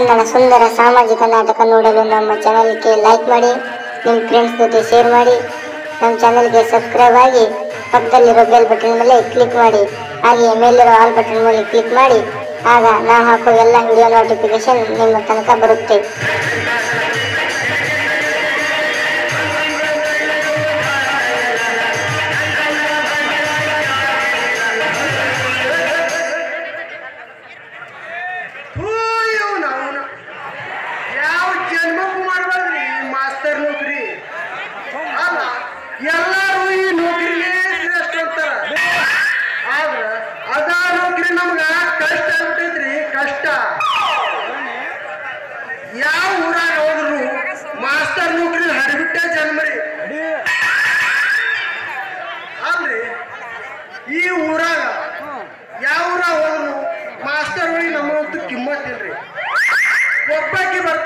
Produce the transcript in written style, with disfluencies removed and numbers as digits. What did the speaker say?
ಕನ್ನಡ ಸುಂದರ ಸಾಮಾಜಿಕ ನಾಟಕ ನೋಡಲು ನಮ್ಮ ಚಾನೆಲ್ಗೆ ಲೈಕ್ ಮಾಡಿ, ನಿಮ್ಮ ಫ್ರೆಂಡ್ಸ್ ಜೊತೆ ಶೇರ್ ಮಾಡಿ, ನಮ್ಮ ಚಾನೆಲ್ಗೆ ಸಬ್ಸ್ಕ್ರೈಬ್ ಆಗಿ ಪಕ್ಕದಲ್ಲಿರೋ ಬೆಲ್ ಬಟನ್ ಮೇಲೆ ಕ್ಲಿಕ್ ಮಾಡಿ. ಹಾಗೆಯೇ ಮೇಲಿರೋ ಆಲ್ ಬಟನ್ ಮೇಲೆ ಕ್ಲಿಕ್ ಮಾಡಿ. ಆಗ ನಾವು ಹಾಕೋ ಎಲ್ಲ ವಿಡಿಯೋ ನೋಟಿಫಿಕೇಶನ್ ನಿಮ್ಮ ತನಕ ಬರುತ್ತೆ. ಯಾವ ಜನ್ಮಕ್ಕೂ ಮಾಡಬಾರ್ದ್ರಿ ಮಾಸ್ತರ್ ನೌಕರಿ. ಅಲ್ಲ, ಎಲ್ಲರೂ ಈ ನೌಕರಿಗೆ ಶ್ರೇಷ್ಠ ಅಂತಾರ. ಆದ್ರ ಅದ ನೌಕರಿ ನಮ್ಗ ಕಷ್ಟ ಆಗ್ಬಿಟ್ಟೈತ್ರಿ, ಕಷ್ಟ. ಯಾವ ಊರಾಗ ಹೋದ್ರು ಮಾಸ್ತರ್ ನೌಕರಿ ಹರಿಬಿಟ್ಟೆ ಜನ್ಮರಿ. ಅಲ್ರಿ, ಈ ಊರಾಗ ಯಾವ ಊರಾಗ ಹೋದ್ರು ಮಾಸ್ತರ್ಗಳಿಗೆ ನಮ್ಮಂತೂ ಕಿಮ್ಮತ್ತಿಲ್ರಿ. ಒಬ್ಬಾಕಿ ಬರ್ತಾರೆ